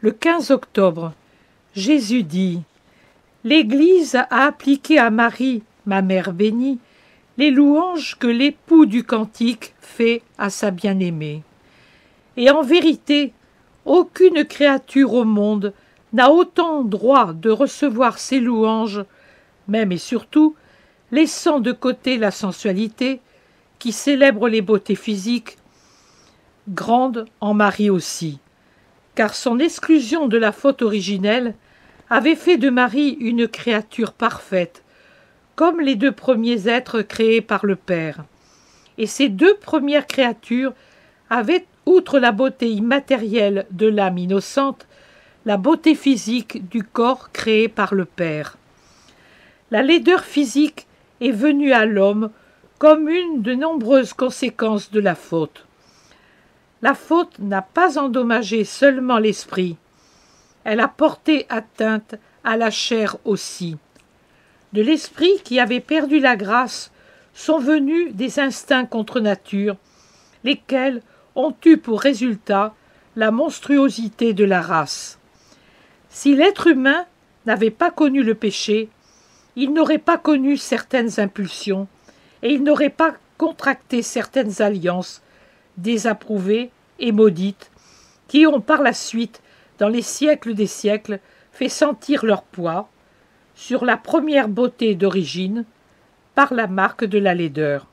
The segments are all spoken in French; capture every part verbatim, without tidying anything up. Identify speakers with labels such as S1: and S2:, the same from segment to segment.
S1: Le quinze octobre, Jésus dit « L'Église a appliqué à Marie, ma mère bénie, les louanges que l'époux du cantique fait à sa bien-aimée. Et en vérité, aucune créature au monde n'a autant droit de recevoir ces louanges, même et surtout, laissant de côté la sensualité, qui célèbre les beautés physiques, grande en Marie aussi, car son exclusion de la faute originelle avait fait de Marie une créature parfaite, comme les deux premiers êtres créés par le Père. Et ces deux premières créatures avaient, outre la beauté immatérielle de l'âme innocente, la beauté physique du corps créé par le Père. La laideur physique est venue à l'homme comme une de nombreuses conséquences de la faute. La faute n'a pas endommagé seulement l'esprit, elle a porté atteinte à la chair aussi. De l'esprit qui avait perdu la grâce sont venus des instincts contre nature, lesquels ont eu pour résultat la monstruosité de la race. Si l'être humain n'avait pas connu le péché, il n'aurait pas connu certaines impulsions et il n'aurait pas contracté certaines alliances désapprouvées et maudites qui ont par la suite, dans les siècles des siècles, fait sentir leur poids sur la première beauté d'origine par la marque de la laideur.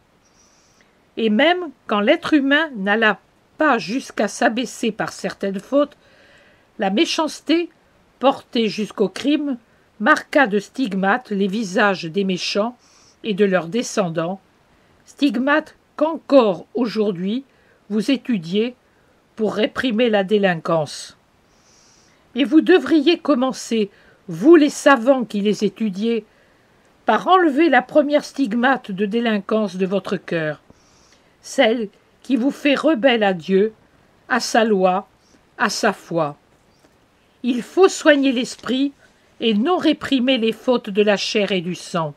S1: Et même quand l'être humain n'alla pas jusqu'à s'abaisser par certaines fautes, la méchanceté, portée jusqu'au crime, marqua de stigmates les visages des méchants et de leurs descendants, stigmates qu'encore aujourd'hui vous étudiez pour réprimer la délinquance. Et vous devriez commencer, vous les savants qui les étudiez, par enlever la première stigmate de délinquance de votre cœur, celle qui vous fait rebelle à Dieu, à sa loi, à sa foi. Il faut soigner l'esprit et non réprimer les fautes de la chair et du sang.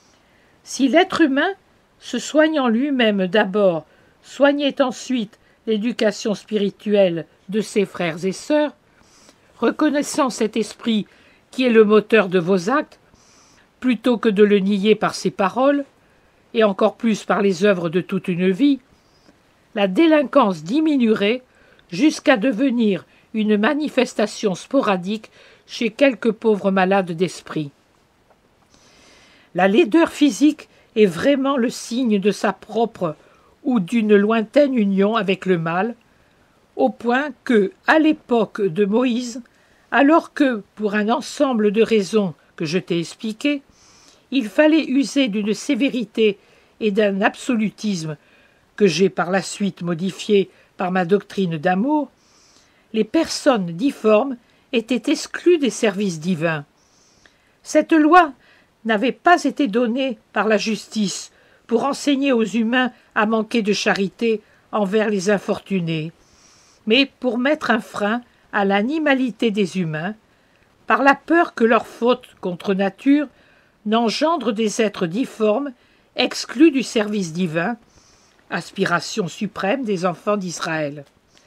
S1: Si l'être humain, se soignant lui-même d'abord, soignait ensuite l'éducation spirituelle de ses frères et sœurs, reconnaissant cet esprit qui est le moteur de vos actes, plutôt que de le nier par ses paroles, et encore plus par les œuvres de toute une vie, la délinquance diminuerait jusqu'à devenir une manifestation sporadique chez quelques pauvres malades d'esprit. La laideur physique est vraiment le signe de sa propre ou d'une lointaine union avec le mal, au point que, à l'époque de Moïse, alors que, pour un ensemble de raisons que je t'ai expliquées, il fallait user d'une sévérité et d'un absolutisme que j'ai par la suite modifié par ma doctrine d'amour, les personnes difformes étaient exclues des services divins. Cette loi n'avait pas été donnée par la justice pour enseigner aux humains à manquer de charité envers les infortunés, mais pour mettre un frein à l'animalité des humains, par la peur que leur faute contre nature n'engendre des êtres difformes exclus du service divin, aspiration suprême des enfants d'Israël.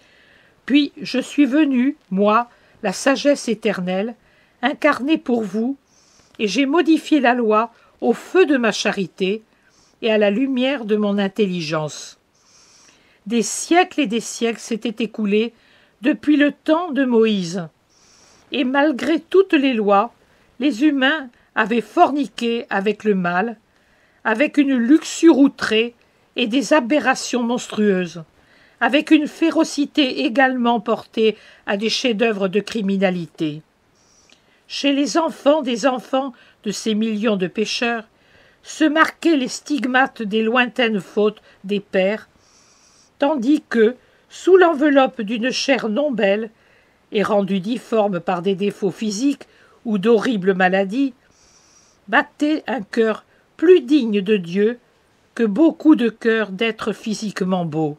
S1: Puis je suis venu, moi, la sagesse éternelle, incarnée pour vous, et j'ai modifié la loi au feu de ma charité et à la lumière de mon intelligence. Des siècles et des siècles s'étaient écoulés depuis le temps de Moïse, et malgré toutes les lois, les humains avaient forniqué avec le mal, avec une luxure outrée et des aberrations monstrueuses, avec une férocité également portée à des chefs-d'œuvre de criminalité. Chez les enfants des enfants de ces millions de pécheurs, se marquaient les stigmates des lointaines fautes des pères, tandis que, sous l'enveloppe d'une chair non belle, et rendue difforme par des défauts physiques ou d'horribles maladies, battait un cœur plus digne de Dieu que beaucoup de cœurs d'êtres physiquement beaux.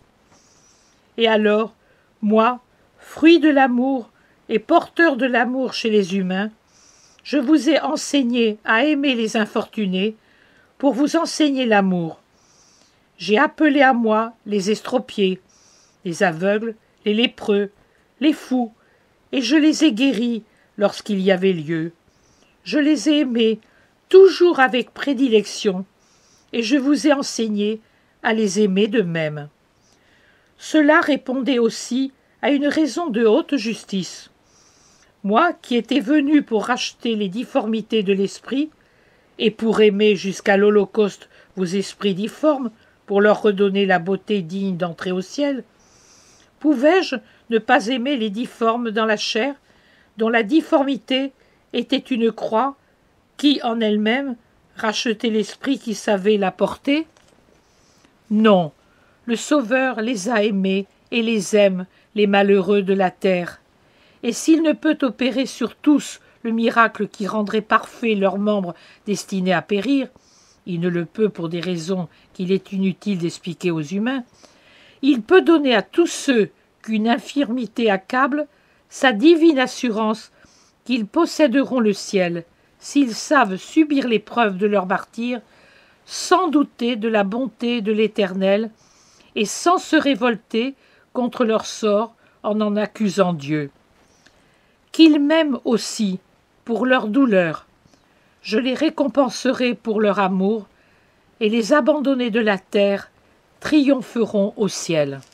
S1: Et alors, moi, fruit de l'amour et porteur de l'amour chez les humains, je vous ai enseigné à aimer les infortunés pour vous enseigner l'amour. J'ai appelé à moi les estropiés, les aveugles, les lépreux, les fous, et je les ai guéris lorsqu'il y avait lieu. Je les ai aimés, toujours avec prédilection, et je vous ai enseigné à les aimer de même. Cela répondait aussi à une raison de haute justice. Moi, qui étais venu pour racheter les difformités de l'esprit, et pour aimer jusqu'à l'Holocauste vos esprits difformes, pour leur redonner la beauté digne d'entrer au ciel, pouvais-je ne pas aimer les difformes dans la chair, dont la difformité était une croix qui, en elle-même, rachetait l'esprit qui savait la porter? Non, le Sauveur les a aimés et les aime, les malheureux de la terre. Et s'il ne peut opérer sur tous le miracle qui rendrait parfaits leurs membres destinés à périr, il ne le peut pour des raisons qu'il est inutile d'expliquer aux humains, il peut donner à tous ceux qu'une infirmité accable sa divine assurance qu'ils posséderont le ciel, s'ils savent subir l'épreuve de leur martyre, sans douter de la bonté de l'Éternel, et sans se révolter contre leur sort en en accusant Dieu. Qu'ils m'aiment aussi pour leur douleur, je les récompenserai pour leur amour, et les abandonnés de la terre triompheront au ciel.